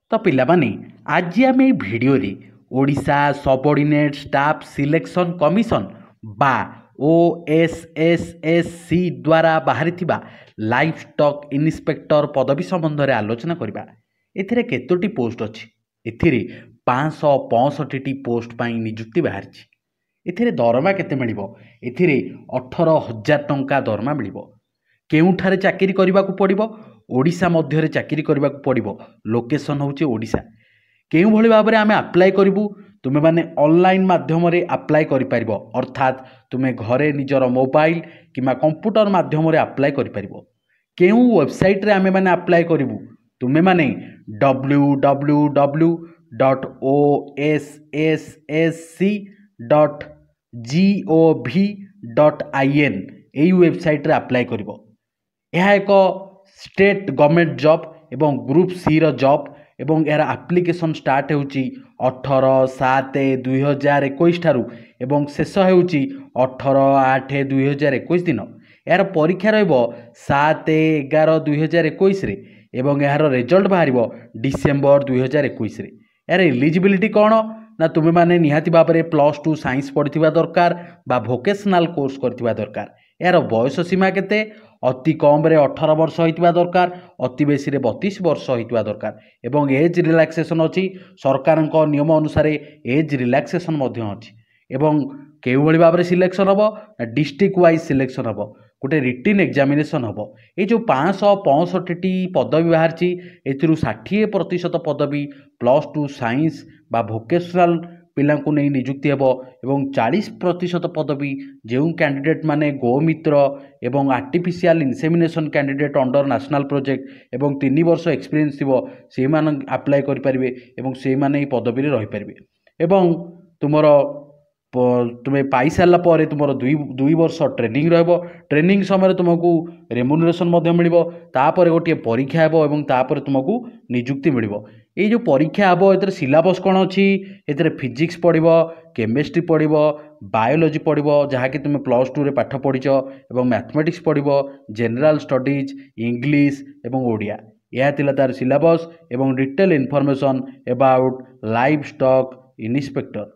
तो पिलामाने आज आम ये video Odisha subordinate staff selection commission बा OSSSC द्वारा बाहरी लाइफ स्टॉक इन्स्पेक्टर पदवी संबंध में आलोचना करवा। एथिरे केतोटी पोस्ट अच्छी एथिरे 565टी पोस्ट पर निजुक्ति बाहरी। एथिरे दरमा केते मिलिबो? एथिरे 18,000 टंका दरमा मिलिबो। केउठारे चाकरी करने को पड़िबो? ओडिशा मध्य चाकरी करने को पड़िबो। लोकेशन होचे ओडिशा। केउ भली भाव में आम आप्लाय करूँ? तुम्हें माने ऑनलाइन माध्यम आप्लाय कर अर्थात तुम्हें घरे निजर मोबाइल किंवा कंप्यूटर माध्यम आप्लाय कर केउ वेबसाइट रे आमे माने आप्लाय करूँ? तुम्हें माने www.ossssc.gov.in यही वेबसाइट रे आप्लाय कर। यह एक स्टेट गवर्नमेंट जॉब एवं ग्रुप सी रो जॉब एवं यार एप्लिकेशन स्टार्ट होची 18/7/2021 ठारू एवं शेष होची 18/8/2021 दिन। यार परीक्षा रहिबो 7/11/2021 रे एवं यार रिजल्ट बाहरिबो डिसेंबर 2021 रे। यार एलिजिबिलिटी कौन ना तुम्हें माने निहाती भाव में +2 साइंस पढ़िथिबा दरकार बा भोकेशनल कोर्स करथिबा दरकार। यार बयस सीमा केते? अति कम रे 18 वर्ष होइतिबा दरकार, अति बेसी रे 32 वर्ष होइतिबा दरकार एवं एज रिलैक्सेशन अछि। सरकारक नियम अनुसार एज रिलैक्सेशन मध्य अछि एवं केउ भली भाव में सिलेक्शन हबो? डिस्ट्रिक्ट वाइज सिलेक्शन हबो। गोटे रिटिन एग्जामिनेशन हबो। ये जो 565टी पदवी बाहरी एथिरु 60% पदवी +2 साइंस बा भोकेशनल पिला को नहीं निजुक्ति हेबो एवं 40% पदवी जो कैंडिडेट माने गोमित्र एवं artificial insemination candidate under national project एवं 3 वर्ष एक्सपीरियंस थिबो से मान अप्लाई करि परिबे एवं से माने ई पदवी रे रहि परिबे एवं तुमरो तुम्हें पाई सारा पर तुम दुई वर्ष ट्रेनिंग रहिबो। ट्रेनिंग समय तुमको रेमुनरेशन मिलिबो। तापर गोटे परीक्षा हेबो एवं तापर तुमको निजुक्ति मिलिबो। ये जो परीक्षा हेबो एतरे सिलेबस कौन अच्छी? एतरे फिजिक्स पढ़िबो, केमिस्ट्री पढ़िबो, बायोलॉजी पढ़िबो जहाँकि तुम +2 रे पाठ पढ़िच एवं मैथमेटिक्स पढ़िबो, जनरल स्टडीज, इंग्लिश एवं ओडिया। यह थिला तार सिलेबस एवं detail information about livestock inspector.